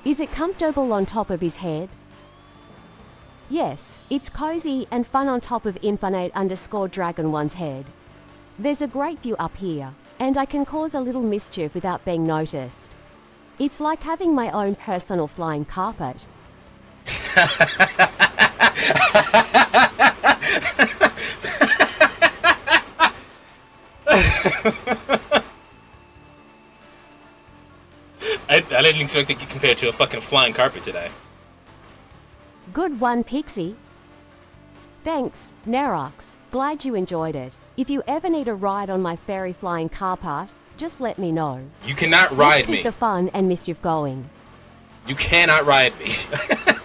Is it comfortable on top of his head? Yes, it's cozy and fun on top of Infinite_Dragon 1's head. There's a great view up here, and I can cause a little mischief without being noticed. It's like having my own personal flying carpet. I didn't expect to get compared to a fucking flying carpet today. Good one, Pixie. Thanks, Nerox. Glad you enjoyed it. If you ever need a ride on my fairy flying carpet, just let me know. You cannot ride me. Let's keep the fun and mischief going. You cannot ride me.